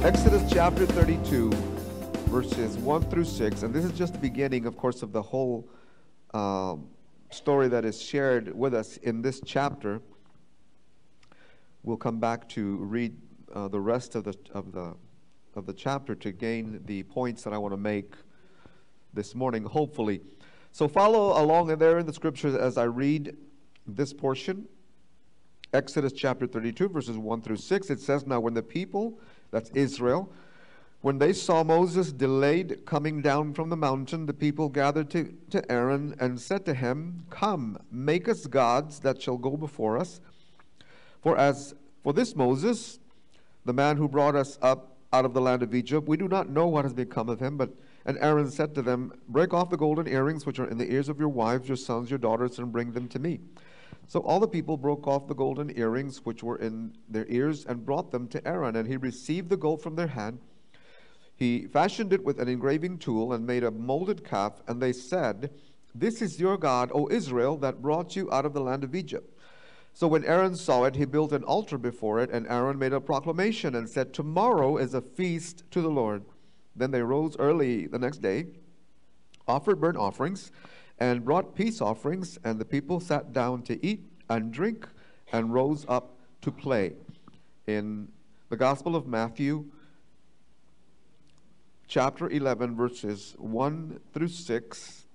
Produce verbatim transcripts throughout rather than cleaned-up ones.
Exodus chapter thirty-two, verses one through six, and this is just the beginning, of course, of the whole um, story that is shared with us in this chapter. We'll come back to read uh, the rest of the of the of the chapter to gain the points that I want to make this morning, hopefully. So follow along in there in the scriptures as I read this portion. Exodus chapter thirty-two, verses one through six. It says, "Now when the people," that's Israel, "when they saw Moses delayed coming down from the mountain, the people gathered to, to Aaron and said to him, 'Come, make us gods that shall go before us. For as for this Moses, the man who brought us up out of the land of Egypt, we do not know what has become of him.' But and Aaron said to them, 'Break off the golden earrings which are in the ears of your wives, your sons, your daughters, and bring them to me.' So all the people broke off the golden earrings which were in their ears and brought them to Aaron. And he received the gold from their hand. He fashioned it with an engraving tool and made a molded calf. And they said, 'This is your God, O Israel, that brought you out of the land of Egypt.' So when Aaron saw it, he built an altar before it. And Aaron made a proclamation and said, 'Tomorrow is a feast to the Lord.' Then they rose early the next day, offered burnt offerings, and brought peace offerings, and the people sat down to eat and drink and rose up to play." In the Gospel of Matthew, chapter eleven, verses one through six,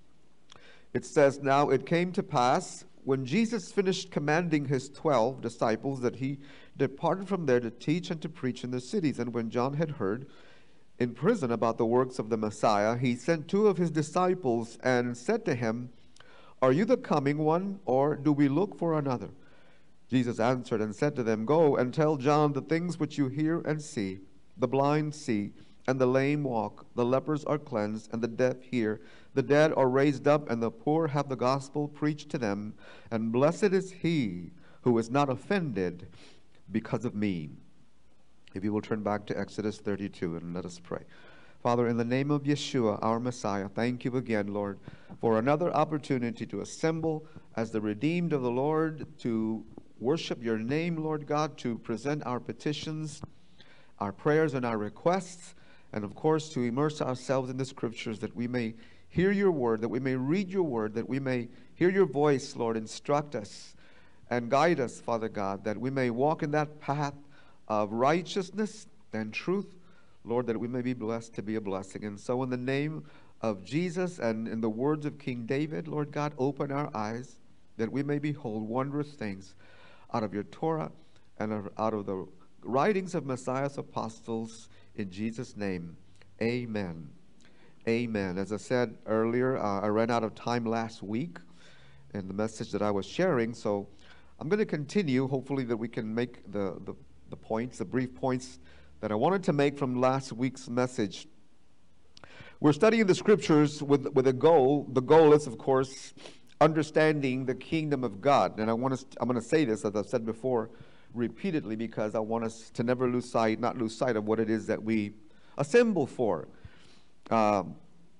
it says, "Now it came to pass, when Jesus finished commanding his twelve disciples, that he departed from there to teach and to preach in the cities. And when John had heard in prison about the works of the Messiah, he sent two of his disciples and said to him, 'Are you the coming one, or do we look for another?' Jesus answered and said to them, 'Go and tell John the things which you hear and see. The blind see, and the lame walk, the lepers are cleansed, and the deaf hear, the dead are raised up, and the poor have the gospel preached to them. And blessed is he who is not offended because of me.'" If you will turn back to Exodus thirty-two and let us pray. Father, in the name of Yeshua, our Messiah, thank you again, Lord, for another opportunity to assemble as the redeemed of the Lord, to worship your name, Lord God, to present our petitions, our prayers, and our requests, and of course to immerse ourselves in the scriptures that we may hear your word, that we may read your word, that we may hear your voice, Lord. Instruct us and guide us, Father God, that we may walk in that path of righteousness and truth, Lord, that we may be blessed to be a blessing. And so in the name of Jesus and in the words of King David, Lord God, open our eyes that we may behold wondrous things out of your Torah and out of the writings of Messiah's apostles. In Jesus' name, amen. Amen. As I said earlier, uh, I ran out of time last week in the message that I was sharing, so I'm going to continue, hopefully that we can make the, the the points, the brief points that I wanted to make from last week's message. We're studying the scriptures with, with a goal. The goal is, of course, understanding the kingdom of God. And I want us, I'm going to say this, as I've said before, repeatedly, because I want us to never lose sight, not lose sight of what it is that we assemble for. Um,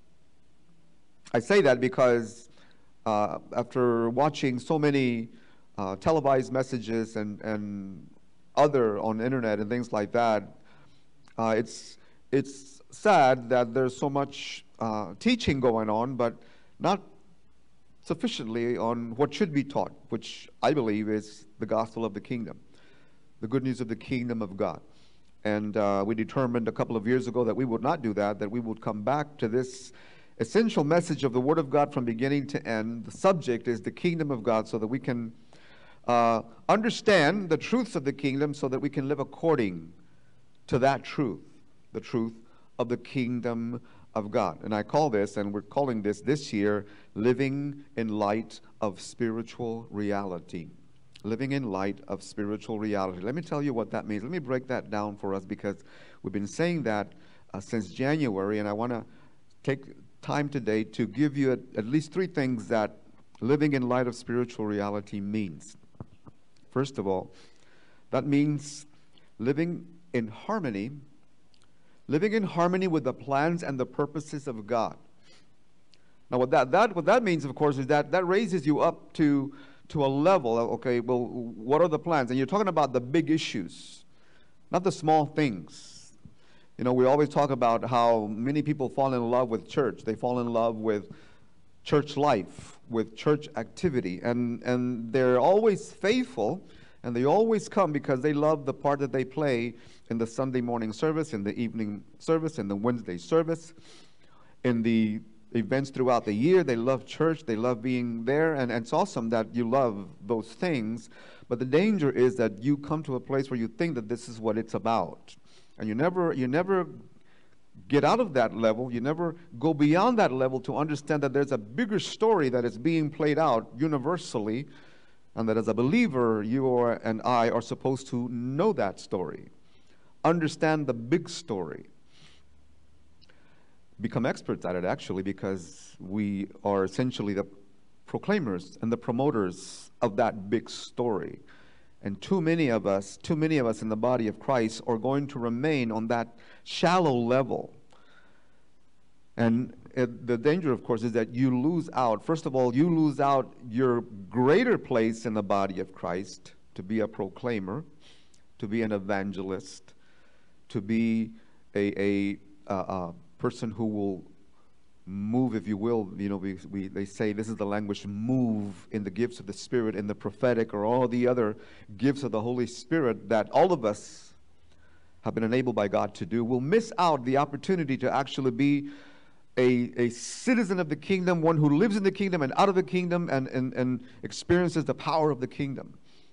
I say that because uh, after watching so many uh, televised messages and, and other on the internet and things like that, uh, it's it's sad that there's so much uh, teaching going on, but not sufficiently on what should be taught, which I believe is the gospel of the kingdom, the good news of the kingdom of God. And uh, we determined a couple of years ago that we would not do that, that we would come back to this essential message of the Word of God from beginning to end. The subject is the kingdom of God, so that we can Uh, understand the truths of the kingdom, so that we can live according to that truth, the truth of the kingdom of God. And I call this, and we're calling this this year, living in light of spiritual reality. Living in light of spiritual reality. Let me tell you what that means. Let me break that down for us, because we've been saying that uh, since January, and I want to take time today to give you at, at least three things that living in light of spiritual reality means. First of all, that means living in harmony, living in harmony with the plans and the purposes of God. Now, what that, that, what that means, of course, is that that raises you up to, to a level of, okay, well, what are the plans? And you're talking about the big issues, not the small things, You know, we always talk about how many people fall in love with church. They fall in love with church life, with church activity, and, and they're always faithful, and they always come because they love the part that they play in the Sunday morning service, in the evening service, in the Wednesday service, in the events throughout the year. They love church. They love being there, and, and it's awesome that you love those things. But the danger is that you come to a place where you think that this is what it's about. And you never, you never get out of that level. You never go beyond that level to understand that there's a bigger story that is being played out universally, and that as a believer, you or, and I are supposed to know that story, understand the big story, become experts at it, actually, because we are essentially the proclaimers and the promoters of that big story. And too many of us, too many of us in the body of Christ are going to remain on that shallow level. And it, the danger, of course, is that you lose out. First of all, you lose out your greater place in the body of Christ to be a proclaimer, to be an evangelist, to be a, a, a, a person who will move, if you will. You know, we, we they say this is the language, move in the gifts of the Spirit, in the prophetic, or all the other gifts of the Holy Spirit that all of us have been enabled by God to do. We'll miss out the opportunity to actually be a, a citizen of the kingdom, one who lives in the kingdom and out of the kingdom, and, and, and experiences the power of the kingdom.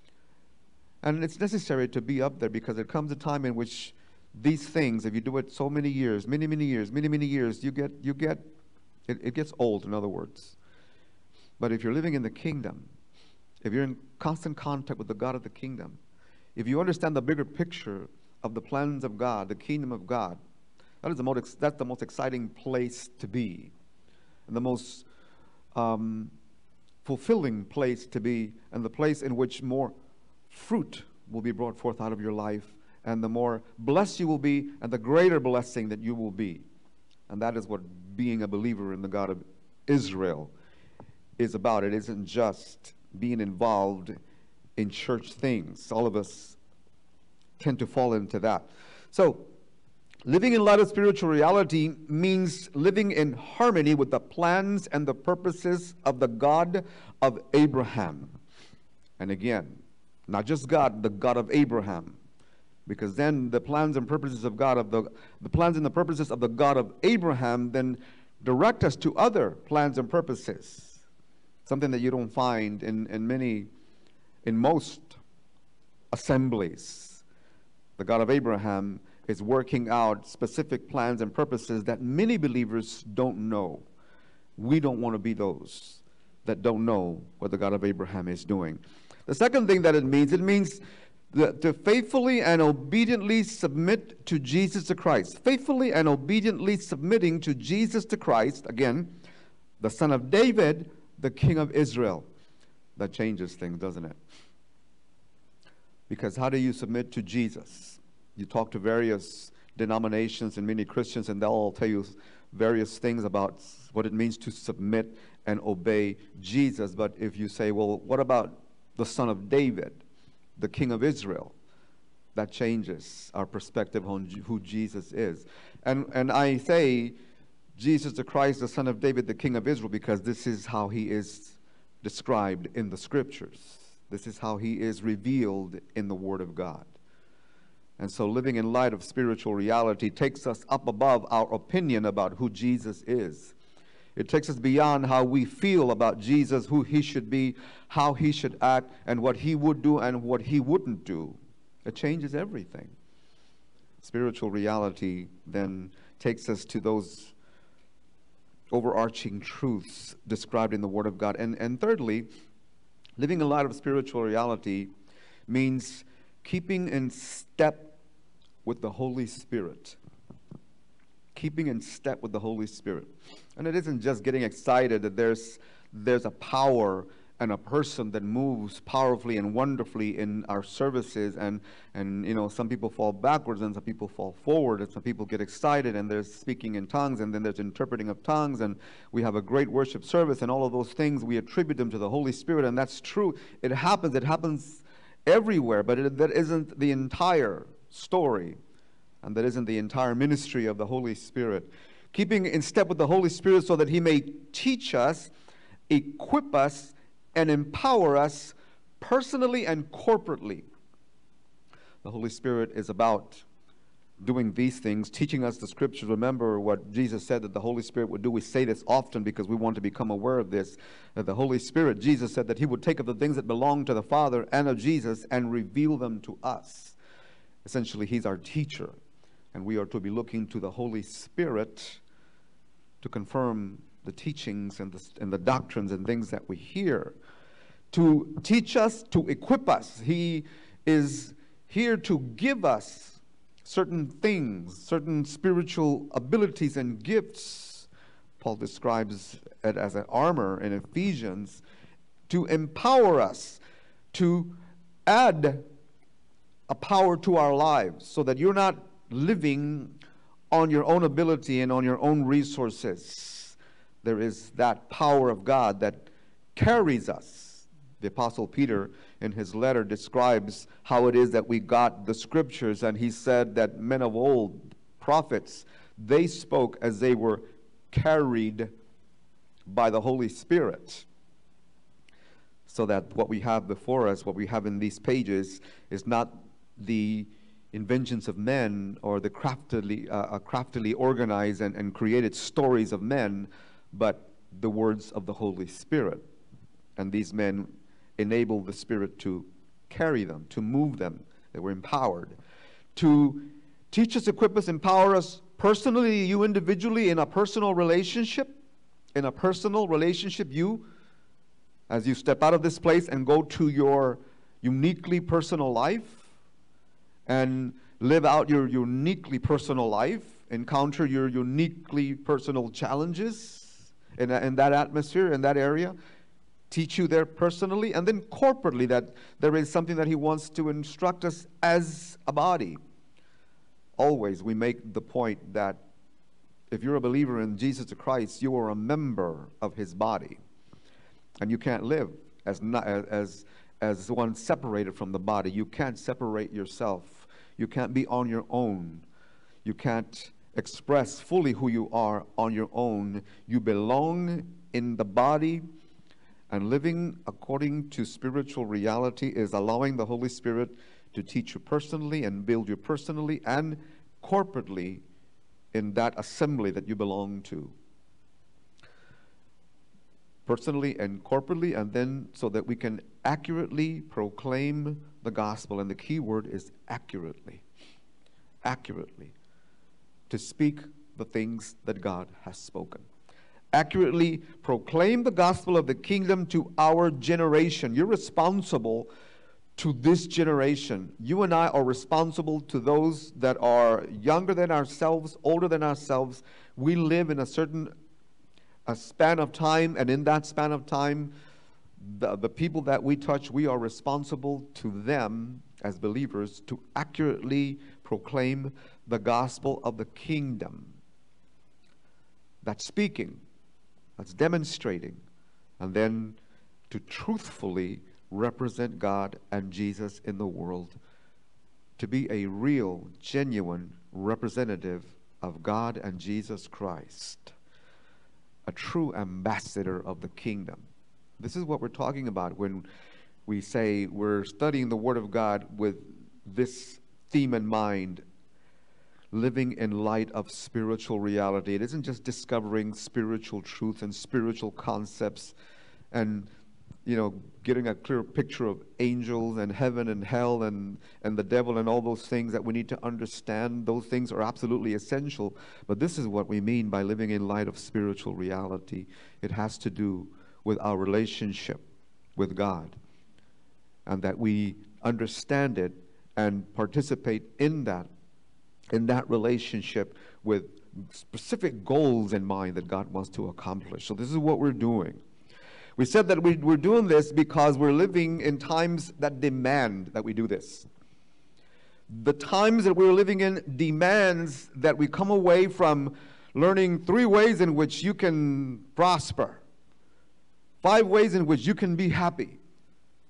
And it's necessary to be up there, because there comes a time in which these things, if you do it so many years, many, many years, many, many years, you get, you get, it, it gets old, in other words. But if you're living in the kingdom, if you're in constant contact with the God of the kingdom, if you understand the bigger picture of the plans of God, the kingdom of God, that is the most, that's the most exciting place to be, and the most um, fulfilling place to be, and the place in which more fruit will be brought forth out of your life, and the more blessed you will be, and the greater blessing that you will be. And that is what being a believer in the God of Israel is about. It isn't just being involved in church things. All of us tend to fall into that. So, living in light of spiritual reality means living in harmony with the plans and the purposes of the God of Abraham. And again, not just God, the God of Abraham. Because then the plans and purposes of God, of the, the plans and the purposes of the God of Abraham then direct us to other plans and purposes. Something that you don't find in, in many, in most assemblies. The God of Abraham is working out specific plans and purposes that many believers don't know. We don't want to be those that don't know what the God of Abraham is doing. The second thing that it means, it means that to faithfully and obediently submit to Jesus the Christ. Faithfully and obediently submitting to Jesus the Christ, again, the Son of David, the King of Israel. That changes things, doesn't it? Because how do you submit to Jesus? You talk to various denominations and many Christians, and they'll all tell you various things about what it means to submit and obey Jesus. But if you say, well, what about the Son of David, the King of Israel? That changes our perspective on who Jesus is. And, and I say Jesus the Christ, the Son of David, the King of Israel, because this is how he is described in the Scriptures. This is how he is revealed in the Word of God. And so living in light of spiritual reality takes us up above our opinion about who Jesus is. It takes us beyond how we feel about Jesus, who he should be, how he should act, and what he would do and what he wouldn't do. It changes everything. Spiritual reality then takes us to those overarching truths described in the Word of God. And, and thirdly, living in light of spiritual reality means keeping in step with the Holy Spirit. Keeping in step with the Holy Spirit. And it isn't just getting excited that there's there's a power and a person that moves powerfully and wonderfully in our services, and and you know, some people fall backwards and some people fall forward, and some people get excited and there's speaking in tongues, and then there's interpreting of tongues, and we have a great worship service, and all of those things we attribute them to the Holy Spirit, and that's true. It happens. It happens everywhere, but it, that isn't the entire story. And that isn't the entire ministry of the Holy Spirit. Keeping in step with the Holy Spirit so that He may teach us, equip us, and empower us personally and corporately. The Holy Spirit is about doing these things, teaching us the Scriptures. Remember what Jesus said that the Holy Spirit would do. We say this often because we want to become aware of this. That the Holy Spirit, Jesus said that He would take of the things that belong to the Father and of Jesus and reveal them to us. Essentially, He's our teacher. And we are to be looking to the Holy Spirit to confirm the teachings and the, and the doctrines and things that we hear. To teach us, to equip us. He is here to give us certain things, certain spiritual abilities and gifts. Paul describes it as an armor in Ephesians, to empower us, to add a power to our lives so that you're not living on your own ability and on your own resources. There is that power of God that carries us. The Apostle Peter in his letter describes how it is that we got the Scriptures, and he said that men of old, prophets, they spoke as they were carried by the Holy Spirit. So that what we have before us, what we have in these pages, is not the inventions of men or the craftily, uh, craftily organized and, and created stories of men, but the words of the Holy Spirit. And these men enabled the Spirit to carry them, to move them. They were empowered to teach us, equip us, empower us personally, you individually, in a personal relationship. In a personal relationship, you, as you step out of this place and go to your uniquely personal life and live out your uniquely personal life, encounter your uniquely personal challenges in, a, in that atmosphere, in that area, teach you there personally, and then corporately, that there is something that He wants to instruct us as a body. Always we make the point that if you're a believer in Jesus Christ, you are a member of His body. And you can't live as, not, as, as one separated from the body. You can't separate yourself. You can't be on your own. You can't express fully who you are on your own. You belong in the body, and living according to spiritual reality is allowing the Holy Spirit to teach you personally and build you personally and corporately in that assembly that you belong to. Personally and corporately, and then so that we can accurately proclaim the gospel. And the key word is accurately. Accurately. To speak the things that God has spoken. Accurately proclaim the gospel of the kingdom to our generation. You're responsible to this generation. You and I are responsible to those that are younger than ourselves, older than ourselves. We live in a certain a span of time, and in that span of time, the, the people that we touch, we are responsible to them as believers to accurately proclaim the gospel of the kingdom. That's speaking, that's demonstrating, and then to truthfully represent God and Jesus in the world, to be a real, genuine representative of God and Jesus Christ, a true ambassador of the kingdom. This is what we're talking about when we say we're studying the Word of God with this theme in mind, living in light of spiritual reality. It isn't just discovering spiritual truth and spiritual concepts and, you know, getting a clear picture of angels and heaven and hell and, and the devil and all those things that we need to understand. Those things are absolutely essential. But this is what we mean by living in light of spiritual reality. It has to do with our relationship with God, and that we understand it and participate in that, in that relationship with specific goals in mind that God wants to accomplish. So this is what we're doing. We said that we, we're doing this because we're living in times that demand that we do this. The times that we're living in demands that we come away from learning three ways in which you can prosper, five ways in which you can be happy,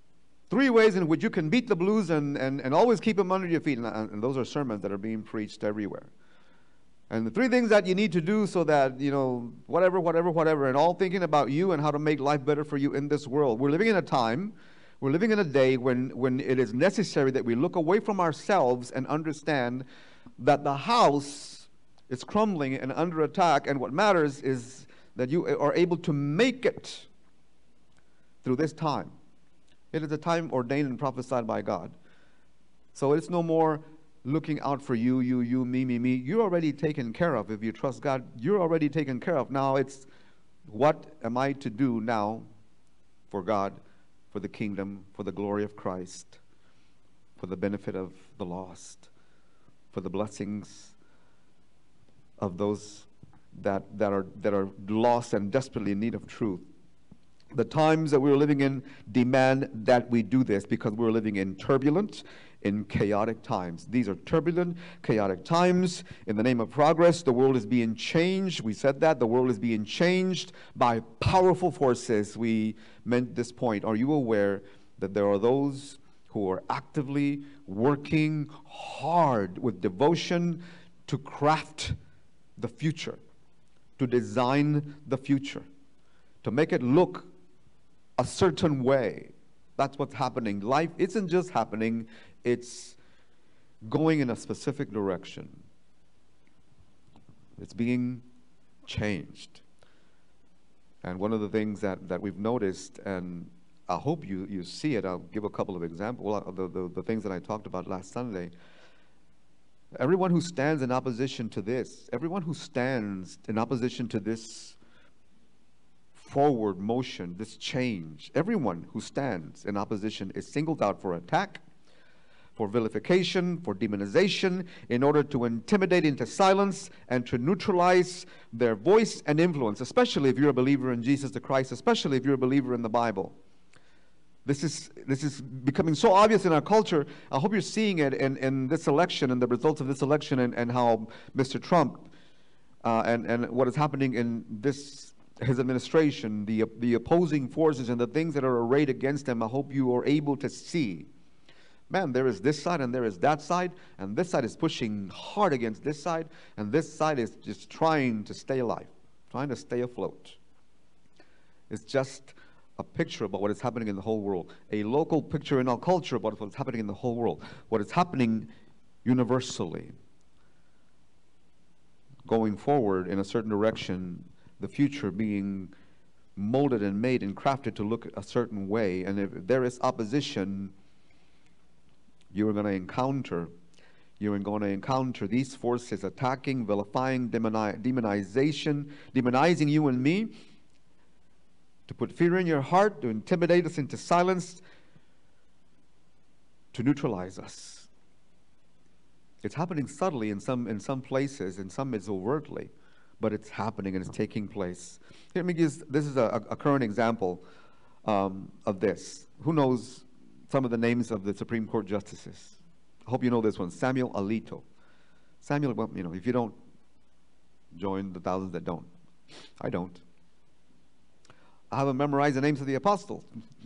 Three ways in which you can beat the blues and, and, and always keep them under your feet. And, and those are sermons that are being preached everywhere. And the three things that you need to do so that, you know, whatever, whatever, whatever, and all thinking about you and how to make life better for you in this world. We're living in a time, we're living in a day when, when it is necessary that we look away from ourselves and understand that the house is crumbling and under attack, and what matters is that you are able to make it through this time. It is a time ordained and prophesied by God. So it's no more looking out for you, you, you, me, me, me. You're already taken care of. If you trust God, you're already taken care of. Now it's, what am I to do now for God, for the kingdom, for the glory of Christ, for the benefit of the lost, for the blessings of those that, that, are, that are lost and desperately in need of truth. The times that we're living in demand that we do this because we're living in turbulent, in chaotic times. These are turbulent, chaotic times. In the name of progress, the world is being changed. We said that. The world is being changed by powerful forces. We meant this point. Are you aware that there are those who are actively working hard with devotion to craft the future, to design the future, to make it look a certain way? That's what's happening. Life isn't just happening, it's going in a specific direction. It's being changed. And one of the things that, that we've noticed, and I hope you, you see it, I'll give a couple of examples, well, the, the, the things that I talked about last Sunday. Everyone who stands in opposition to this, everyone who stands in opposition to this forward motion, this change, everyone who stands in opposition is singled out for attack, for vilification, for demonization, in order to intimidate into silence and to neutralize their voice and influence, especially if you're a believer in Jesus the Christ, especially if you're a believer in the Bible. This is, this is becoming so obvious in our culture. I hope you're seeing it in, in this election and the results of this election, and, and how Mister Trump uh, and, and what is happening in this, his administration, the, the opposing forces and the things that are arrayed against him. I hope you are able to see, man, there is this side and there is that side, and this side is pushing hard against this side, and this side is just trying to stay alive, trying to stay afloat. It's just a picture about what is happening in the whole world, a local picture in our culture about what's happening in the whole world, what is happening universally. Going forward in a certain direction, the future being molded and made and crafted to look a certain way. And if there is opposition, you are going to encounter, you are going to encounter these forces attacking, vilifying, demoni demonization, demonizing you and me, to put fear in your heart, to intimidate us into silence, to neutralize us. It's happening subtly in some, in some places, in some it's overtly, but it's happening and it's taking place. Here, let me give, this is a, a current example um, of this. Who knows some of the names of the Supreme Court justices? I hope you know this one, Samuel Alito. Samuel, well, you know, if you don't, join the thousands that don't. I don't. I haven't memorized the names of the apostles.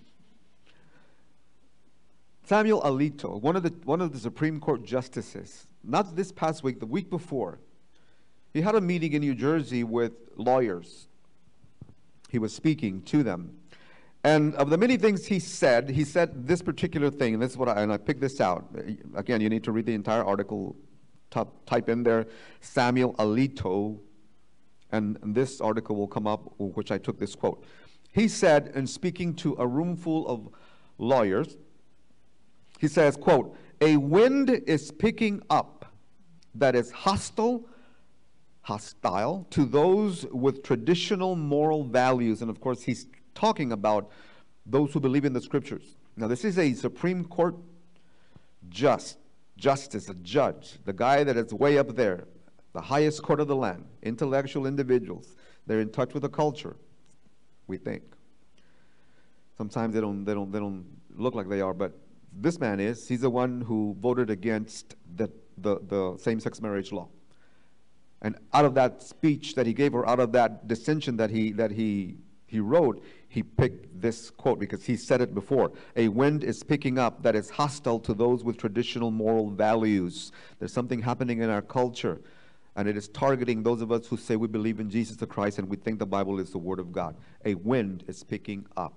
Samuel Alito, one of the one of the Supreme Court justices, not this past week, the week before, he had a meeting in New Jersey with lawyers. He was speaking to them. And of the many things he said, he said this particular thing, and this is what I, and I picked this out. Again, you need to read the entire article, type in there, Samuel Alito, and this article will come up, which I took this quote. He said, in speaking to a room full of lawyers, he says, quote, "A wind is picking up that is hostile, hostile to those with traditional moral values." And of course, he's talking about those who believe in the scriptures. Now, this is a Supreme Court just, justice, a judge, the guy that is way up there, the highest court of the land, intellectual individuals. They're in touch with the culture, we think. Sometimes they don't, they don't, they don't look like they are, but this man is. He's the one who voted against the, the, the same-sex marriage law. And out of that speech that he gave, or out of that dissension that he, that he he wrote, he picked this quote because he said it before. A wind is picking up that is hostile to those with traditional moral values. There's something happening in our culture, and it is targeting those of us who say we believe in Jesus the Christ and we think the Bible is the Word of God. A wind is picking up.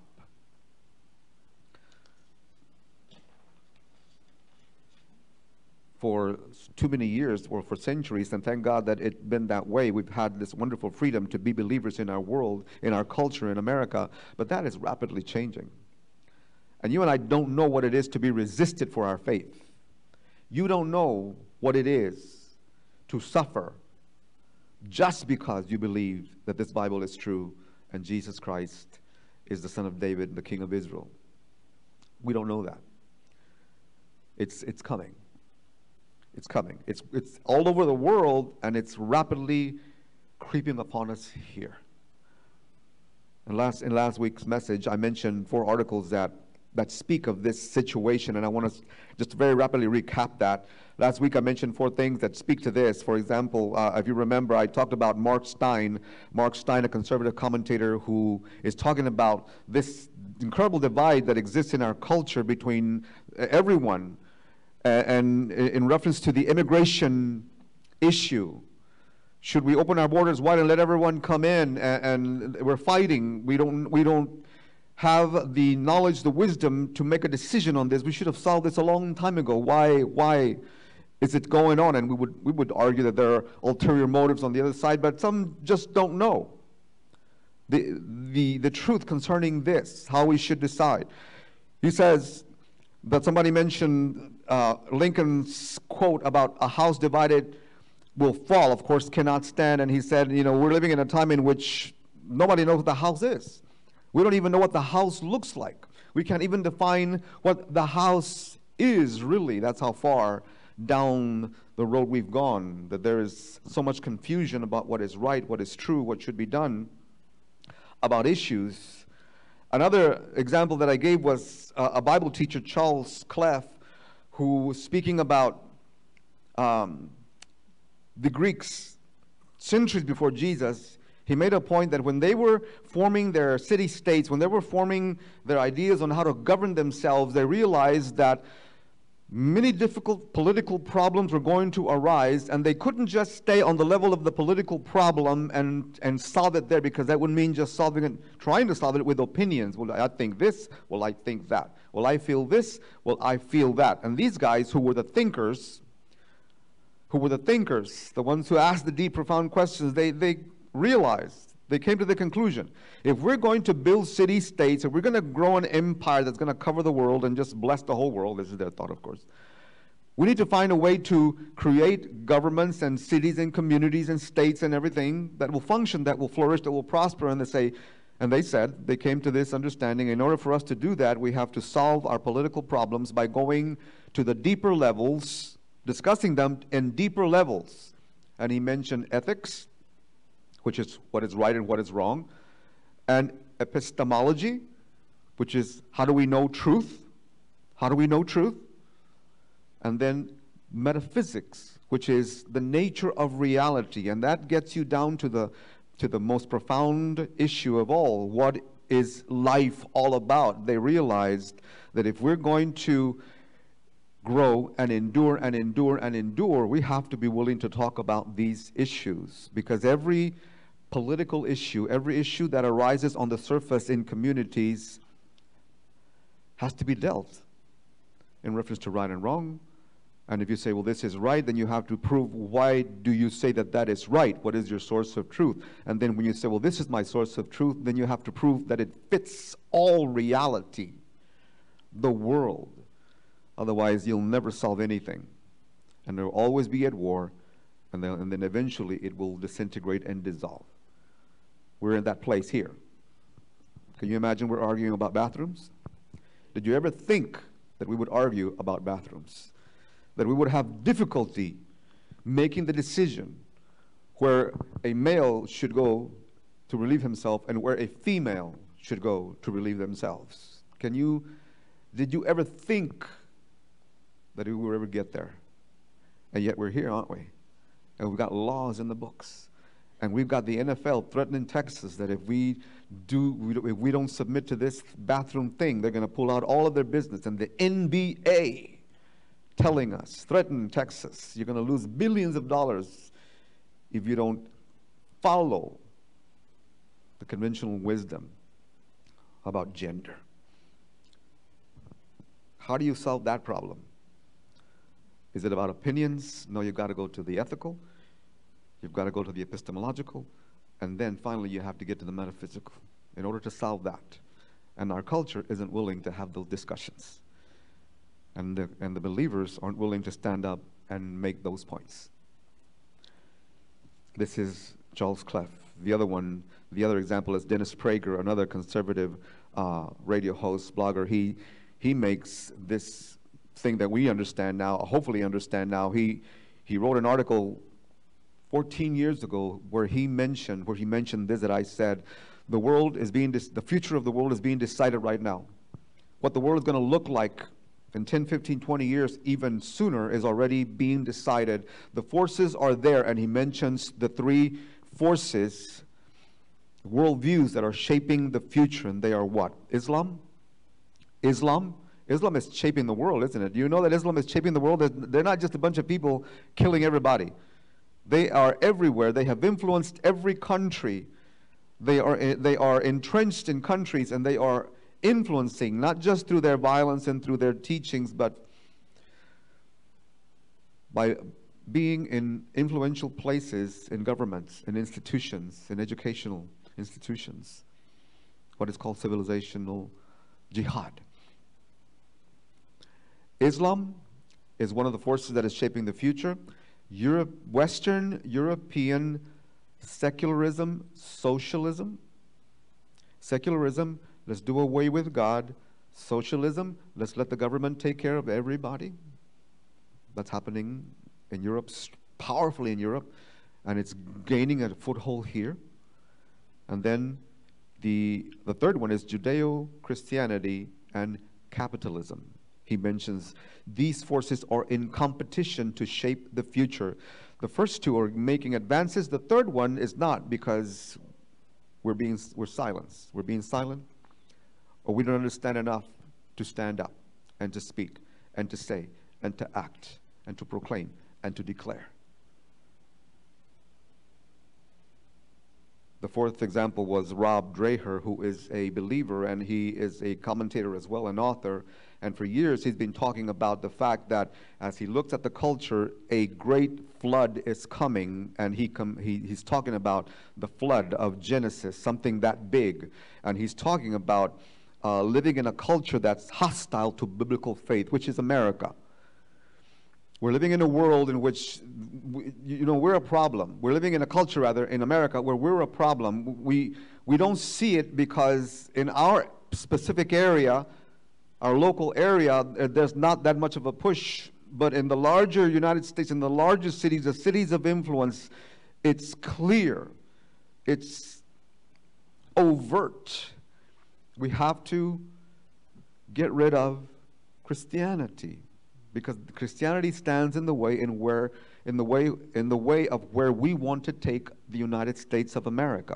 For too many years, or for centuries, and thank God that it's been that way. We've had this wonderful freedom to be believers in our world, in our culture, in America, but that is rapidly changing. And you and I don't know what it is to be resisted for our faith. You don't know what it is to suffer just because you believe that this Bible is true and Jesus Christ is the Son of David, the King of Israel. We don't know that. It's, it's coming. It's coming. It's, it's all over the world, and it's rapidly creeping upon us here. And last, in last week's message, I mentioned four articles that, that speak of this situation, and I want to just very rapidly recap that. Last week, I mentioned four things that speak to this. For example, uh, if you remember, I talked about Mark Steyn. Mark Steyn, a conservative commentator who is talking about this incredible divide that exists in our culture between everyone, and in reference to the immigration issue. Should we open our borders wide and let everyone come in? And we're fighting. We don't, we don't have the knowledge, the wisdom to make a decision on this. We should have solved this a long time ago. Why, why is it going on? And we would, we would argue that there are ulterior motives on the other side, but some just don't know the, the, the truth concerning this, how we should decide. He says that somebody mentioned uh, Lincoln's quote about a house divided will fall, of course, cannot stand. And he said, you know, we're living in a time in which nobody knows what the house is. We don't even know what the house looks like. We can't even define what the house is, really. That's how far down the road we've gone, that there is so much confusion about what is right, what is true, what should be done about issues. Another example that I gave was uh, a Bible teacher, Charles Clef, who was speaking about um, the Greeks centuries before Jesus. He made a point that when they were forming their city-states, when they were forming their ideas on how to govern themselves, they realized that many difficult political problems were going to arise, and they couldn't just stay on the level of the political problem and, and solve it there, because that would mean just solving it, trying to solve it with opinions. Well, I think this, well, I think that. Well, I feel this, well, I feel that. And these guys who were the thinkers, who were the thinkers, the ones who asked the deep, profound questions, they, they realized, they came to the conclusion, if we're going to build city-states, if we're going to grow an empire that's going to cover the world and just bless the whole world, this is their thought, of course, we need to find a way to create governments and cities and communities and states and everything that will function, that will flourish, that will prosper. And they say, and they said, they came to this understanding, in order for us to do that, we have to solve our political problems by going to the deeper levels, discussing them in deeper levels. And he mentioned ethics, which is what is right and what is wrong, and epistemology, which is how do we know truth? How do we know truth? And then metaphysics, which is the nature of reality, and that gets you down to the to the most profound issue of all. What is life all about? They realized that if we're going to grow and endure and endure and endure, we have to be willing to talk about these issues, because every political issue, every issue that arises on the surface in communities has to be dealt in reference to right and wrong. And if you say, well, this is right, then you have to prove, why do you say that that is right? What is your source of truth? And then when you say, well, this is my source of truth, then you have to prove that it fits all reality, the world. Otherwise, you'll never solve anything. And there will always be at war, and then, and then eventually it will disintegrate and dissolve. We're in that place here. Can you imagine we're arguing about bathrooms? Did you ever think that we would argue about bathrooms? That we would have difficulty making the decision where a male should go to relieve himself and where a female should go to relieve themselves? Can you, did you ever think that we would ever get there? And yet we're here, aren't we? And we've got laws in the books. And we've got the N F L threatening Texas that if we do, if we don't submit to this bathroom thing, they're going to pull out all of their business. And the N B A telling us, threatening Texas, you're going to lose billions of dollars if you don't follow the conventional wisdom about gender. How do you solve that problem? Is it about opinions? No, you've got to go to the ethical. You've got to go to the epistemological. And then finally you have to get to the metaphysical in order to solve that. And our culture isn't willing to have those discussions. And the, and the believers aren't willing to stand up and make those points. This is Charles Clef. The other one, the other example is Dennis Prager, another conservative uh, radio host, blogger. He, he makes this thing that we understand now, hopefully understand now. He, he wrote an article fourteen years ago where he mentioned, where he mentioned this that I said, the world is being, the future of the world is being decided right now. What the world is going to look like in ten, fifteen, twenty years, even sooner, is already being decided. The forces are there, and he mentions the three forces, worldviews that are shaping the future, and they are what? Islam? Islam? Islam is shaping the world, isn't it? Do you know that Islam is shaping the world? They're not just a bunch of people killing everybody. They are everywhere. They have influenced every country. They are, they are entrenched in countries, and they are influencing, not just through their violence and through their teachings, but by being in influential places in governments, in institutions, in educational institutions, what is called civilizational jihad. Islam is one of the forces that is shaping the future. Europe, Western European secularism, socialism. Secularism, let's do away with God. Socialism, let's let the government take care of everybody. That's happening in Europe, powerfully in Europe, and it's gaining a foothold here. And then the, the third one is Judeo-Christianity and capitalism. He mentions these forces are in competition to shape the future. The first two are making advances. The third one is not, because we're being we're silenced. We're being silent, or we don't understand enough to stand up and to speak and to say and to act and to proclaim and to declare. The fourth example was Rob Dreher, who is a believer, and he is a commentator as well, an author. And for years, he's been talking about the fact that as he looks at the culture, a great flood is coming. And he, com he he's talking about the flood of Genesis, something that big. And he's talking about uh, living in a culture that's hostile to biblical faith, which is America. We're living in a world in which, we, you know, we're a problem. We're living in a culture, rather, in America, where we're a problem. We, we don't see it because in our specific area, our local area, there's not that much of a push. But in the larger United States, in the larger cities, the cities of influence, it's clear. It's overt. We have to get rid of Christianity, because Christianity stands in the way in where in the way in the way of where we want to take the United States of America.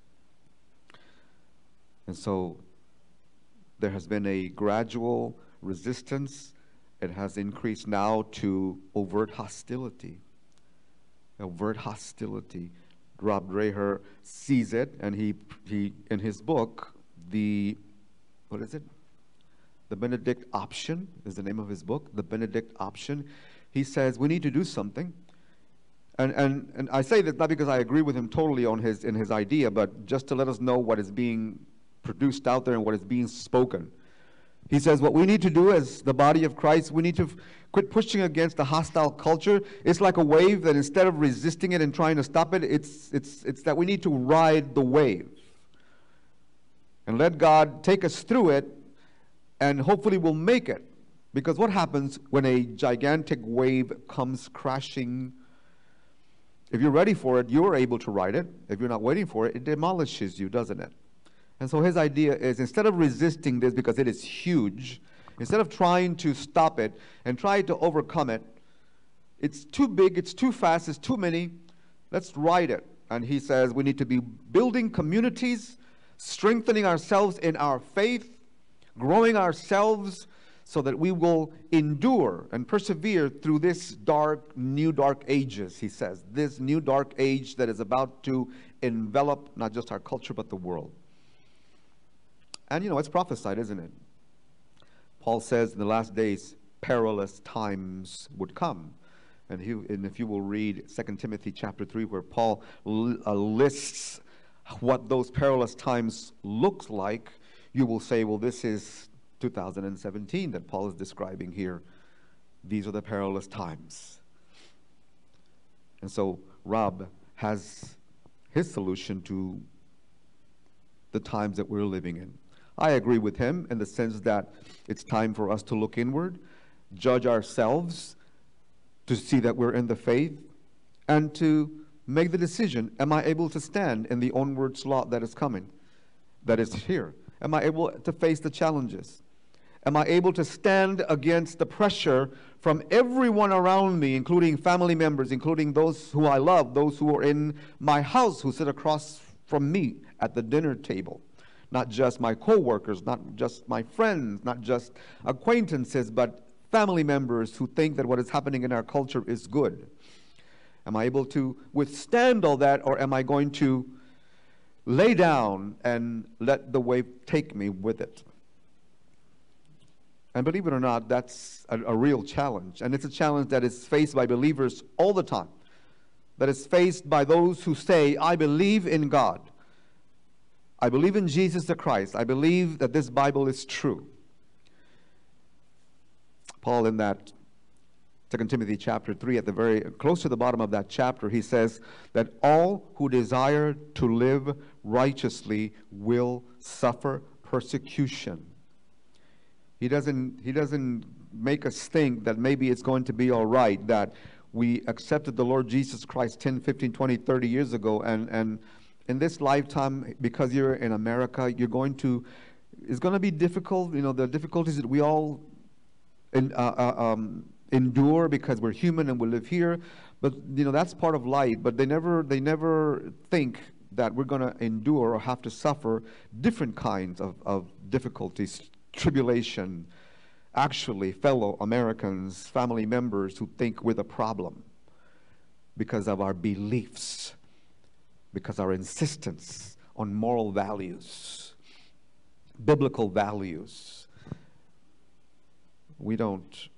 And so there has been a gradual resistance. It has increased now to overt hostility. Overt hostility. Rob Dreher sees it, and he he in his book, the what is it? The Benedict Option is the name of his book, The Benedict Option. He says we need to do something. And, and, and I say this not because I agree with him totally on his, in his idea, but just to let us know what is being produced out there and what is being spoken. He says what we need to do as the body of Christ, we need to quit pushing against the hostile culture. It's like a wave that instead of resisting it and trying to stop it, it's, it's, it's that we need to ride the wave and let God take us through it. And hopefully we'll make it. Because what happens when a gigantic wave comes crashing? If you're ready for it, you're able to ride it. If you're not waiting for it, it demolishes you, doesn't it? And so his idea is, instead of resisting this because it is huge, instead of trying to stop it and try to overcome it, it's too big, it's too fast, it's too many, let's ride it. And he says we need to be building communities, strengthening ourselves in our faith, growing ourselves so that we will endure and persevere through this dark, new dark ages, he says. This new dark age that is about to envelop not just our culture but the world. And you know, it's prophesied, isn't it? Paul says in the last days, perilous times would come. And, he, and if you will read Second Timothy chapter three, where Paul l- uh, lists what those perilous times look like, you will say, well, this is two thousand seventeen that Paul is describing here. These are the perilous times. And so Rob has his solution to the times that we're living in. I agree with him in the sense that it's time for us to look inward, judge ourselves, to see that we're in the faith, and to make the decision, am I able to stand in the onward slot that is coming, that is here? Am I able to face the challenges? Am I able to stand against the pressure from everyone around me, including family members, including those who I love, those who are in my house, who sit across from me at the dinner table? Not just my co-workers, not just my friends, not just acquaintances, but family members who think that what is happening in our culture is good. Am I able to withstand all that, or am I going to lay down and let the wave take me with it? And believe it or not, that's a, a real challenge. And it's a challenge that is faced by believers all the time. That is faced by those who say, I believe in God. I believe in Jesus the Christ. I believe that this Bible is true. Paul, in that Second Timothy chapter three, at the very close to the bottom of that chapter, he says that all who desire to live righteously will suffer persecution. He doesn't, he doesn't make us think that maybe it's going to be all right, that we accepted the Lord Jesus Christ ten, fifteen, twenty, thirty years ago, and, and in this lifetime, because you're in America, you're going to, it's going to be difficult, you know, the difficulties that we all in, uh, uh, um, endure because we're human and we live here, but you know, that's part of life. But they never, they never think that we're going to endure or have to suffer different kinds of, of difficulties, tribulation. Actually, fellow Americans, family members who think we're the problem because of our beliefs, because our insistence on moral values, biblical values. We don't,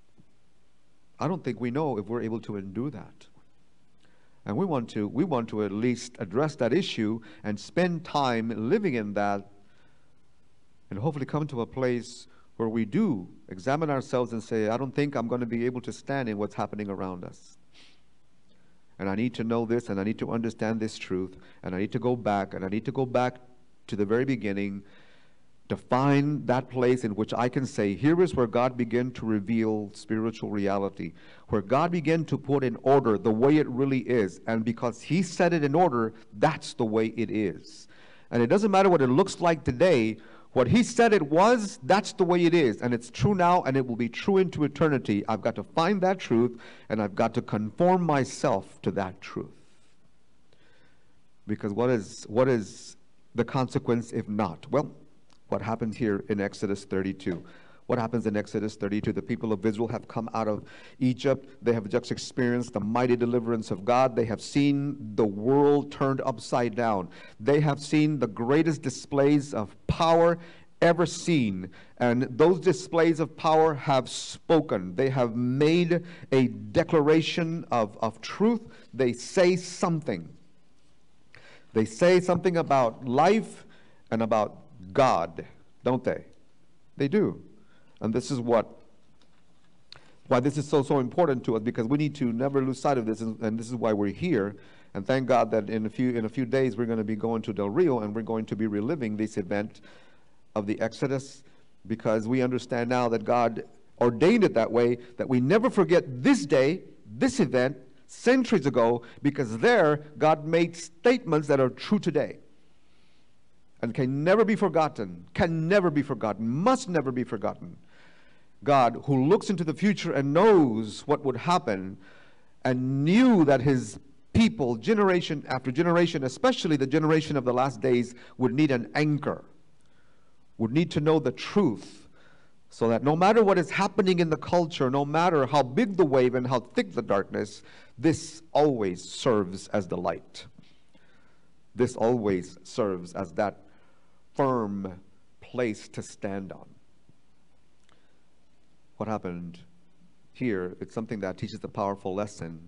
I don't think we know if we're able to endure that. And we want to, we want to at least address that issue and spend time living in that, and hopefully come to a place where we do examine ourselves and say, I don't think I'm going to be able to stand in what's happening around us. And I need to know this, and I need to understand this truth, and I need to go back, and I need to go back to the very beginning to find that place in which I can say, here is where God began to reveal spiritual reality, where God began to put in order the way it really is. And because He set it in order, that's the way it is. And it doesn't matter what it looks like today. What He said it was, that's the way it is. And it's true now, and it will be true into eternity. I've got to find that truth, and I've got to conform myself to that truth. Because what is, what is the consequence if not? Well, what happens here in Exodus thirty-two? What happens in Exodus thirty-two? The people of Israel have come out of Egypt. They have just experienced the mighty deliverance of God. They have seen the world turned upside down. They have seen the greatest displays of power ever seen. And those displays of power have spoken. They have made a declaration of, of truth. They say something. They say something about life and about God, don't they? They do. And this is what, why this is so, so important to us, because we need to never lose sight of this, and, and this is why we're here. And thank God that in a few, in a few days we're going to be going to Del Rio, and we're going to be reliving this event of the Exodus, because we understand now that God ordained it that way, that we never forget this day, this event, centuries ago, because there God made statements that are true today. And can never be forgotten, can never be forgotten, must never be forgotten. God, who looks into the future and knows what would happen, and knew that His people, generation after generation, especially the generation of the last days, would need an anchor, would need to know the truth, so that no matter what is happening in the culture, no matter how big the wave and how thick the darkness, this always serves as the light. This always serves as that firm place to stand on. What happened here, it's something that teaches a powerful lesson.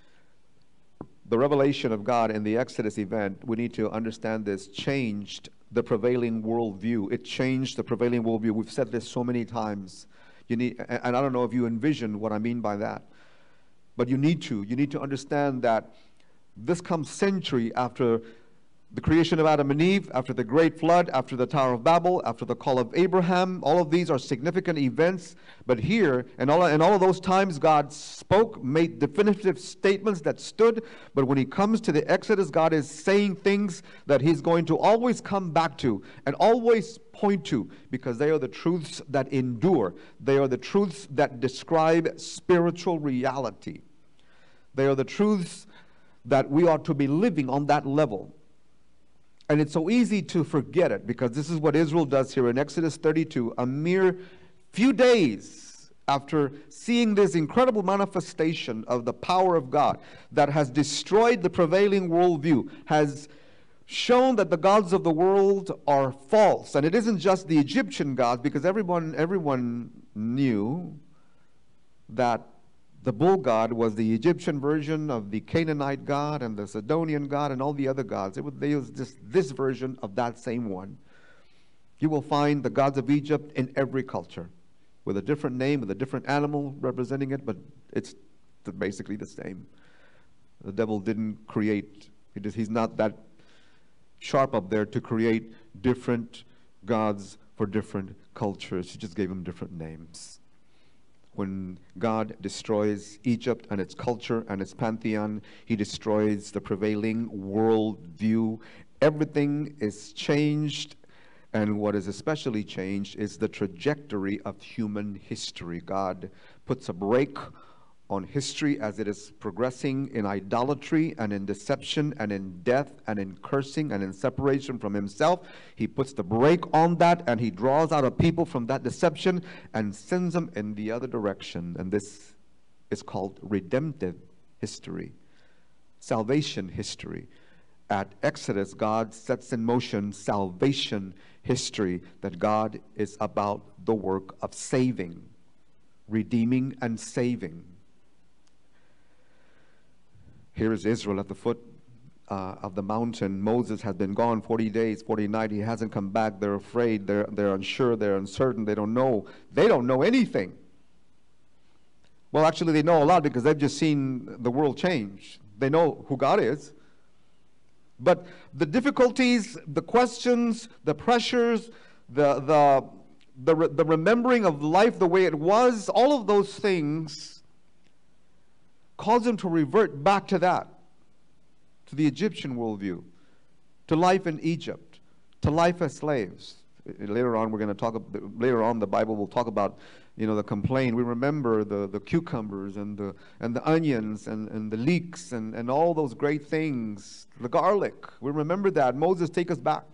The revelation of God in the Exodus event, we need to understand this, changed the prevailing worldview. It changed the prevailing worldview. We've said this so many times. You need, and I don't know if you envision what I mean by that, but you need to. You need to understand that this comes century after the creation of Adam and Eve, after the great flood, after the Tower of Babel, after the call of Abraham. All of these are significant events. But here, in all, in all of those times, God spoke, made definitive statements that stood. But when he comes to the Exodus, God is saying things that he's going to always come back to and always point to, because they are the truths that endure. They are the truths that describe spiritual reality. They are the truths that we ought to be living on that level. And it's so easy to forget it, because this is what Israel does here in Exodus thirty-two. A mere few days after seeing this incredible manifestation of the power of God that has destroyed the prevailing worldview, has shown that the gods of the world are false. And it isn't just the Egyptian gods, because everyone, everyone knew that the bull god was the Egyptian version of the Canaanite god and the Sidonian god and all the other gods. It was, they was just this version of that same one. You will find the gods of Egypt in every culture, with a different name, with a different animal representing it, but it's basically the same. The devil didn't create, he just, he's not that sharp up there to create different gods for different cultures. He just gave them different names. When God destroys Egypt and its culture and its pantheon, he destroys the prevailing worldview. Everything is changed, and what is especially changed is the trajectory of human history. God puts a break on history as it is progressing in idolatry and in deception and in death and in cursing and in separation from himself. He puts the brake on that, and he draws out a people from that deception and sends them in the other direction. And this is called redemptive history, salvation history. At Exodus, God sets in motion salvation history, that God is about the work of saving, redeeming and saving. Here is Israel at the foot uh, of the mountain. Moses has been gone forty days, forty nights. He hasn't come back. They're afraid. They're, they're unsure. They're uncertain. They don't know. They don't know anything. Well, actually, they know a lot, because they've just seen the world change. They know who God is. But the difficulties, the questions, the pressures, the, the, the, re the remembering of life the way it was, all of those things cause them to revert back to that, to the Egyptian worldview, to life in Egypt, to life as slaves. Later on, we're going to talk, later on the Bible will talk about, you know, the complaint. We remember the, the cucumbers and the, and the onions and, and the leeks and, and all those great things, the garlic. We remember that. Moses, take us back.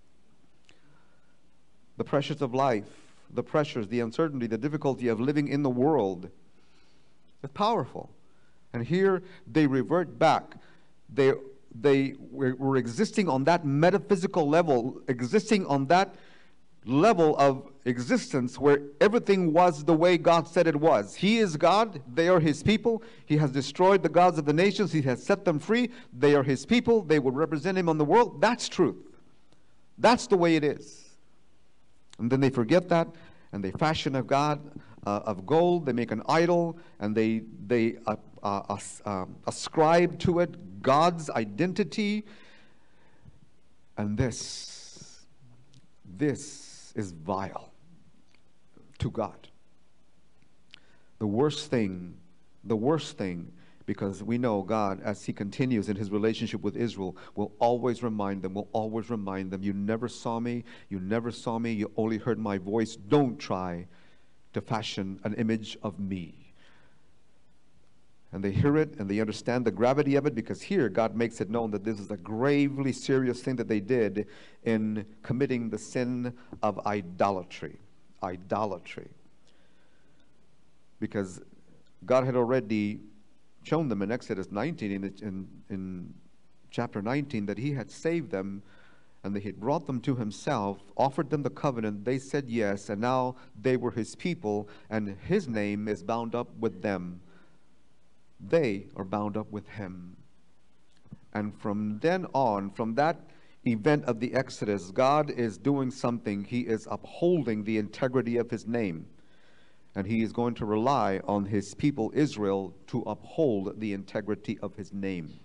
The pressures of life, the pressures, the uncertainty, the difficulty of living in the world. It's powerful. And here they revert back. They, they were, were existing on that metaphysical level, existing on that level of existence where everything was the way God said it was. He is God. They are his people. He has destroyed the gods of the nations. He has set them free. They are his people. They will represent him on the world. That's truth. That's the way it is. And then they forget that, and they fashion a god uh, of gold. They make an idol, and they, they uh, uh, uh, ascribe to it God's identity. And this, this is vile to God. The worst thing, the worst thing, because we know God, as he continues in his relationship with Israel, will always remind them, will always remind them, you never saw me, you never saw me, you only heard my voice. Don't try to fashion an image of me. and they hear it and they understand the gravity of it, because here God makes it known that this is a gravely serious thing that they did in committing the sin of idolatry. Idolatry. Because God had already shown them in Exodus nineteen, in, in, in chapter nineteen, that he had saved them and that he had brought them to himself, offered them the covenant. They said yes, and now they were his people, and his name is bound up with them. They are bound up with him. And from then on, from that event of the Exodus, God is doing something. He is upholding the integrity of his name. And he is going to rely on his people Israel to uphold the integrity of his name.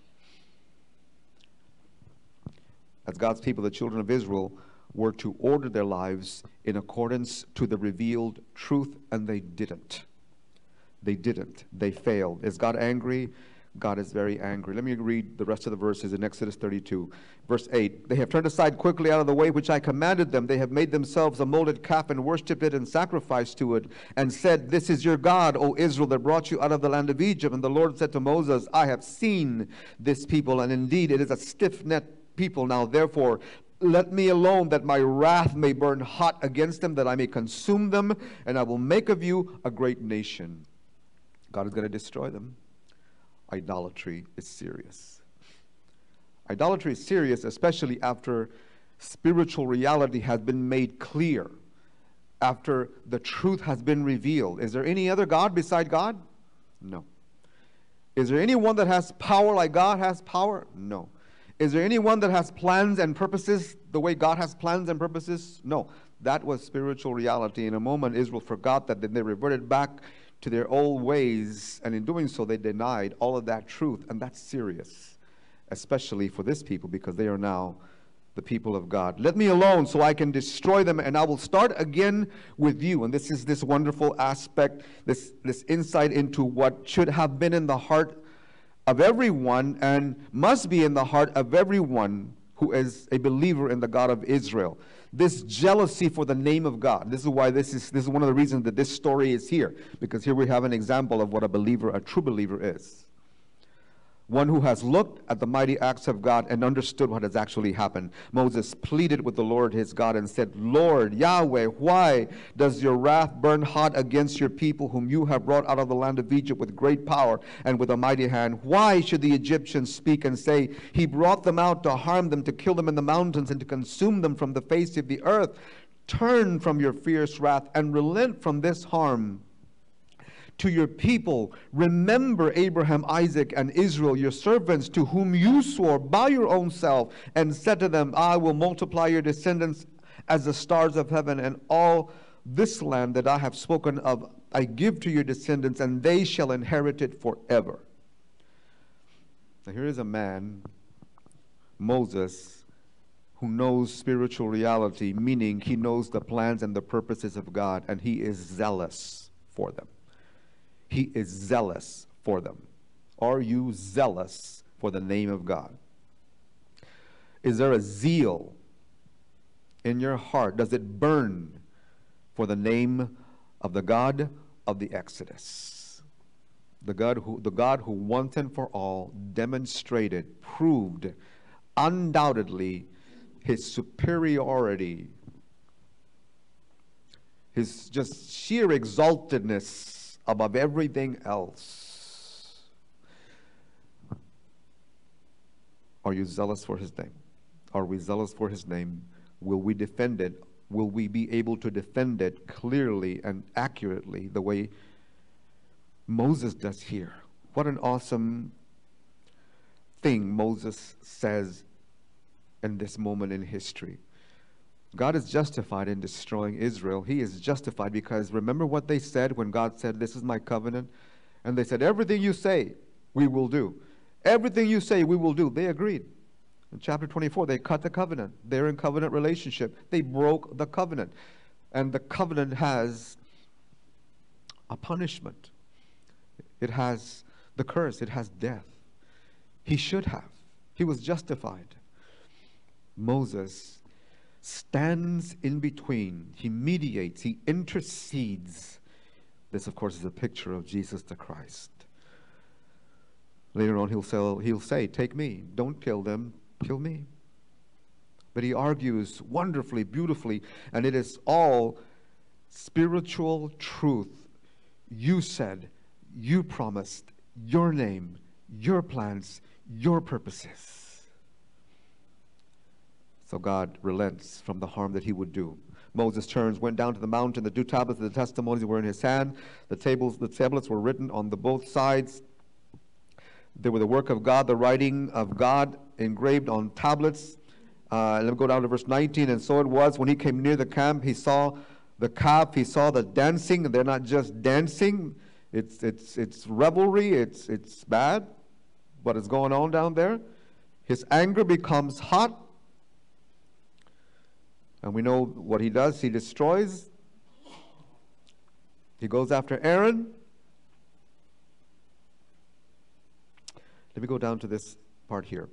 As God's people, the children of Israel were to order their lives in accordance to the revealed truth, and they didn't. They didn't. They failed. Is God angry? God is very angry. Let me read the rest of the verses in Exodus thirty-two. Verse eight, they have turned aside quickly out of the way which I commanded them. They have made themselves a molded calf and worshipped it and sacrificed to it, and said, this is your God, O Israel, that brought you out of the land of Egypt. And the Lord said to Moses, I have seen this people, and indeed it is a stiff-necked people. Now therefore let me alone, that my wrath may burn hot against them, that I may consume them, and I will make of you a great nation. God is going to destroy them. Idolatry is serious. Idolatry is serious, especially after spiritual reality has been made clear, after the truth has been revealed. Is there any other God beside God? No. Is there anyone that has power like God has power? No. Is there anyone that has plans and purposes the way God has plans and purposes? No. That was spiritual reality. In a moment, Israel forgot that, then they reverted back to their old ways, and in doing so, they denied all of that truth, and that's serious, especially for this people, because they are now the people of God. Let me alone so I can destroy them, and I will start again with you. And this is this wonderful aspect, this, this insight into what should have been in the heart of everyone and must be in the heart of everyone who is a believer in the God of Israel. This jealousy for the name of God. This is why this is this is one of the reasons that this story is here, because here we have an example of what a believer, a true believer is. One who has looked at the mighty acts of God and understood what has actually happened. Moses pleaded with the Lord his God and said, Lord, Yahweh, why does your wrath burn hot against your people whom you have brought out of the land of Egypt with great power and with a mighty hand? Why should the Egyptians speak and say, he brought them out to harm them, to kill them in the mountains, and to consume them from the face of the earth? Turn from your fierce wrath and relent from this harm to your people. Remember Abraham, Isaac, and Israel, your servants, to whom you swore by your own self, and said to them, I will multiply your descendants as the stars of heaven, and all this land that I have spoken of I give to your descendants, and they shall inherit it forever. Now here is a man, Moses, who knows spiritual reality, meaning he knows the plans and the purposes of God, and he is zealous for them. He is zealous for them. Are you zealous for the name of God? Is there a zeal in your heart? Does it burn for the name of the God of the Exodus? The God who, the God who once and for all demonstrated, proved undoubtedly his superiority, his just sheer exaltedness above everything else. Are you zealous for his name? Are we zealous for his name? Will we defend it? Will we be able to defend it clearly and accurately the way Moses does here? What an awesome thing Moses says in this moment in history. God is justified in destroying Israel. He is justified because remember what they said when God said, this is my covenant? And they said, everything you say, we will do. Everything you say, we will do. They agreed. In chapter twenty-four, they cut the covenant. They're in covenant relationship. They broke the covenant. And the covenant has a punishment. It has the curse. It has death. He should have. He was justified. Moses stands in between. He mediates. He intercedes. This, of course, is a picture of Jesus the Christ. Later on, he'll say, he'll say, take me. Don't kill them, kill me. But he argues wonderfully, beautifully, and it is all spiritual truth. You said, you promised, your name, your plans, your purposes. So God relents from the harm that he would do. Moses turns, went down to the mountain. The two tablets of the testimonies were in his hand. The tables, the tablets were written on the both sides. They were the work of God, the writing of God engraved on tablets. Uh, let me go down to verse nineteen. And so it was, when he came near the camp, he saw the calf, he saw the dancing. They're not just dancing. It's, it's, it's revelry. It's, it's bad. What is going on down there? His anger becomes hot. And we know what he does. He destroys. He goes after Aaron. Let me go down to this part here.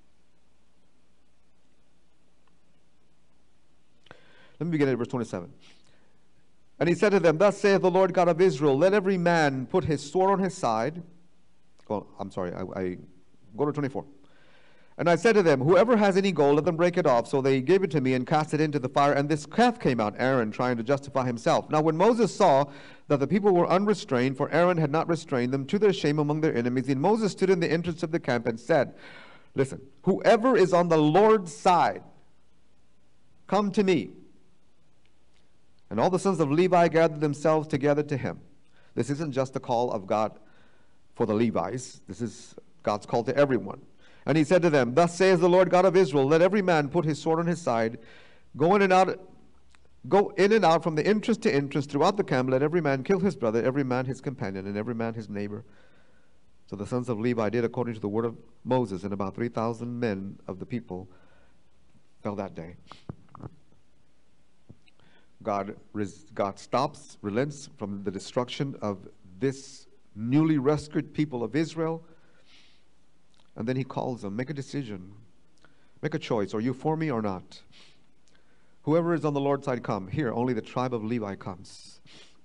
Let me begin at verse twenty-seven. And he said to them, thus saith the Lord God of Israel, let every man put his sword on his side. Well, I'm sorry, I, I go to twenty-four. And I said to them, whoever has any gold, let them break it off. So they gave it to me and cast it into the fire. And this calf came out, Aaron, trying to justify himself. Now when Moses saw that the people were unrestrained, for Aaron had not restrained them, to their shame among their enemies, and Moses stood in the entrance of the camp and said, listen, whoever is on the Lord's side, come to me. And all the sons of Levi gathered themselves together to him. This isn't just a call of God for the Levites. This is God's call to everyone. And he said to them, thus says the Lord God of Israel, let every man put his sword on his side, go in and out, go in and out from the entrance to entrance throughout the camp. Let every man kill his brother, every man his companion, and every man his neighbor. So the sons of Levi did according to the word of Moses, and about three thousand men of the people fell that day. God, God stops, relents from the destruction of this newly rescued people of Israel. And then he calls them, make a decision, make a choice. Are you for me or not? Whoever is on the Lord's side, come. Here, only the tribe of Levi comes.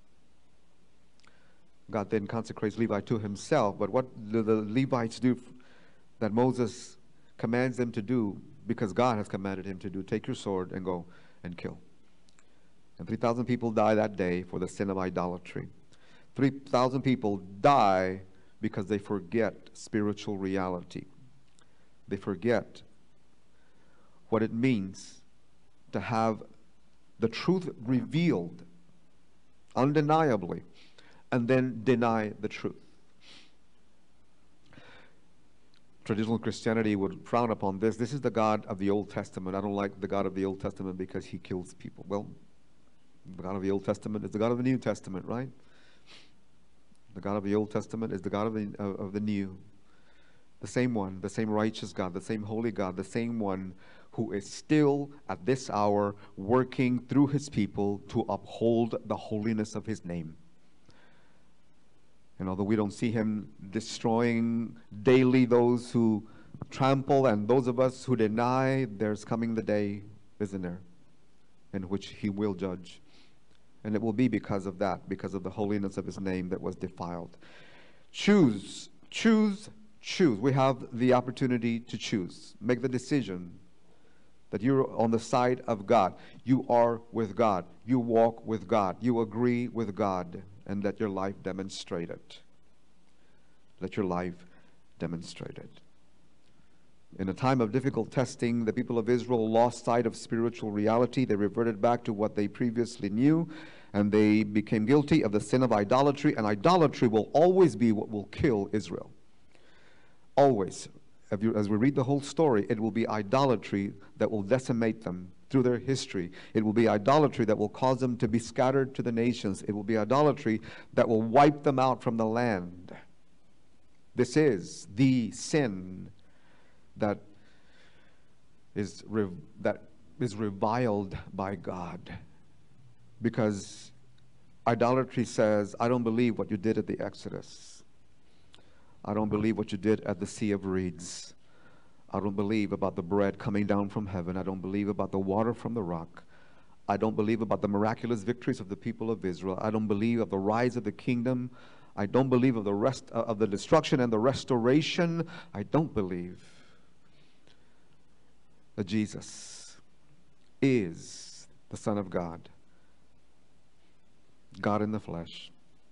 God then consecrates Levi to himself. But what do the Levites do that Moses commands them to do because God has commanded him to do? Take your sword and go and kill. And three thousand people die that day for the sin of idolatry. three thousand people die because they forget spiritual reality. They forget what it means to have the truth revealed undeniably and then deny the truth. Traditional Christianity would frown upon this. This is the God of the Old Testament. I don't like the God of the Old Testament because he kills people. Well, the God of the Old Testament is the God of the New Testament, right? The God of the Old Testament is the God of the, uh, of the New. The same one, the same righteous God, the same holy God, the same one who is still at this hour working through his people to uphold the holiness of his name. And although we don't see him destroying daily those who trample and those of us who deny, there's coming the day, isn't there, in which he will judge. And it will be because of that, because of the holiness of his name that was defiled. Choose, choose, choose. We have the opportunity to choose. Make the decision that you're on the side of God. You are with God. You walk with God. You agree with God. And let your life demonstrate it. Let your life demonstrate it. In a time of difficult testing, the people of Israel lost sight of spiritual reality. They reverted back to what they previously knew, and they became guilty of the sin of idolatry. And idolatry will always be what will kill Israel. Always. As we read the whole story, it will be idolatry that will decimate them through their history. It will be idolatry that will cause them to be scattered to the nations. It will be idolatry that will wipe them out from the land. This is the sin that is rev that is reviled by God, because idolatry says, I don't believe what you did at the Exodus. I don't believe what you did at the Sea of Reeds. I don't believe about the bread coming down from heaven. I don't believe about the water from the rock. I don't believe about the miraculous victories of the people of Israel. I don't believe of the rise of the kingdom I don't believe of the rest of the destruction and the restoration. I don't believe that Jesus is the Son of God, God in the flesh,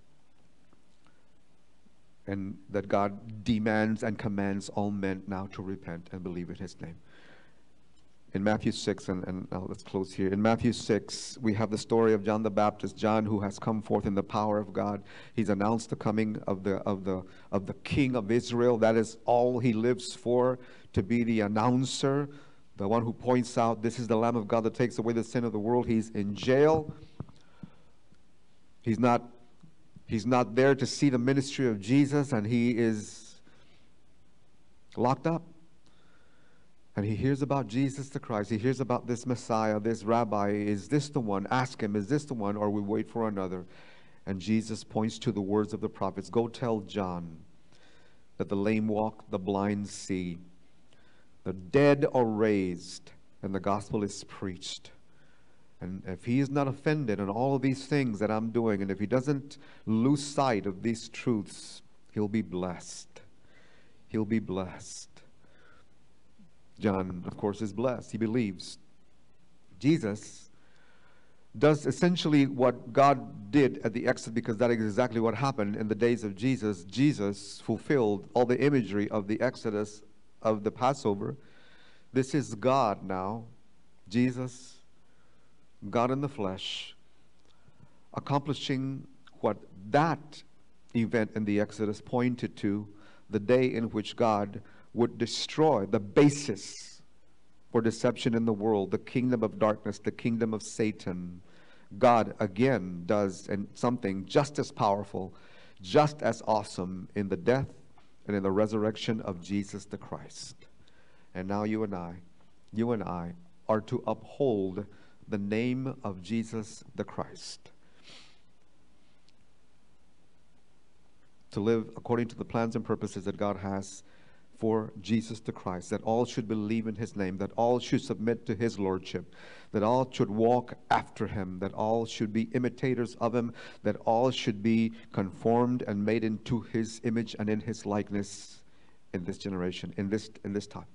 and that God demands and commands all men now to repent and believe in his name. In Matthew six, and, and uh, let's close here. In Matthew six, we have the story of John the Baptist, John who has come forth in the power of God. He's announced the coming of the of the of the King of Israel. That is all he lives for, to be the announcer, the one who points out, this is the Lamb of God that takes away the sin of the world. He's in jail. He's not he's not there to see the ministry of Jesus, and he is locked up. And he hears about Jesus the Christ. He hears about this Messiah, this Rabbi. Is this the one? Ask him, is this the one, or we wait for another? And Jesus points to the words of the prophets. Go tell John that the lame walk, the blind see, the dead are raised, and the gospel is preached. And if he is not offended on all of these things that I'm doing, and if he doesn't lose sight of these truths, he'll be blessed. He'll be blessed. John, of course, is blessed. He believes. Jesus does essentially what God did at the Exodus, because that is exactly what happened in the days of Jesus. Jesus fulfilled all the imagery of the Exodus, of the Passover. This is God now, Jesus, God in the flesh, accomplishing what that event in the Exodus pointed to, the day in which God would destroy the basis for deception in the world, the kingdom of darkness, the kingdom of Satan. God again does and something just as powerful, just as awesome in the death and in the resurrection of Jesus the Christ. And now you and I, you and I are to uphold the name of Jesus the Christ, to live according to the plans and purposes that God has for Jesus the Christ, that all should believe in his name, that all should submit to his lordship, that all should walk after him, that all should be imitators of him, that all should be conformed and made into his image and in his likeness in this generation, in this in this time.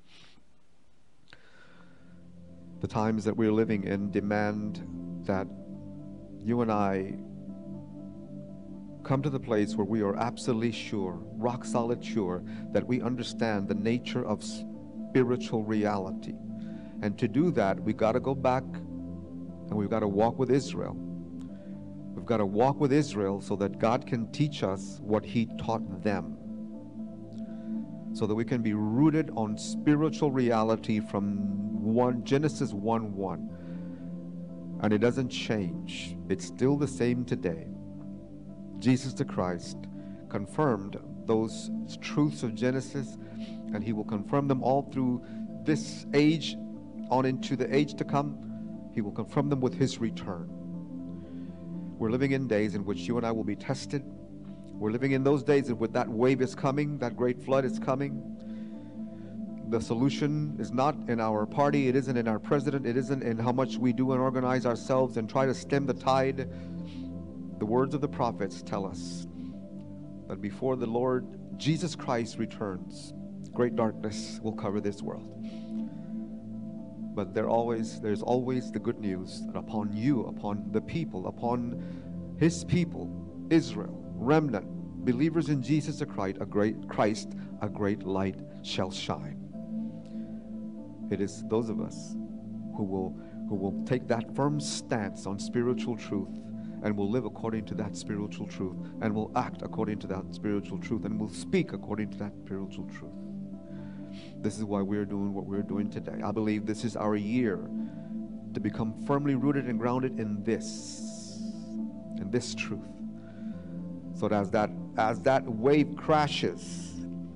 The times that we're living in demand that you and I come to the place where we are absolutely sure, rock solid sure, that we understand the nature of spiritual reality. And to do that, we got to go back and we've got to walk with Israel. We've got to walk with Israel so that God can teach us what he taught them, so that we can be rooted on spiritual reality from one Genesis one one. And it doesn't change. It's still the same today. Jesus the Christ confirmed those truths of Genesis, and he will confirm them all through this age on into the age to come. He will confirm them with his return. We're living in days in which you and I will be tested. We're living in those days in which that wave is coming, that great flood is coming. The solution is not in our party, it isn't in our president, it isn't in how much we do and organize ourselves and try to stem the tide. The words of the prophets tell us that before the Lord Jesus Christ returns, great darkness will cover this world. But there always, there's always the good news that upon you, upon the people, upon his people, Israel, remnant, believers in Jesus the Christ, a great Christ, a great light shall shine. It is those of us who will who will take that firm stance on spiritual truth, and will live according to that spiritual truth, and will act according to that spiritual truth, and will speak according to that spiritual truth. This is why we're doing what we're doing today. I believe this is our year to become firmly rooted and grounded in this, in this truth. So that as that, as that wave crashes,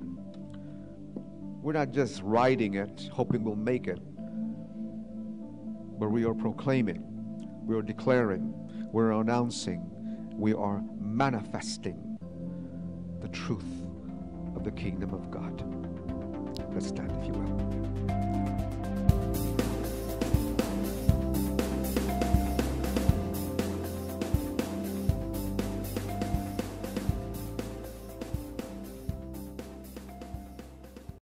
we're not just riding it, hoping we'll make it, but we are proclaiming, we are declaring, we're announcing, we are manifesting the truth of the kingdom of God. Let's stand, if you will.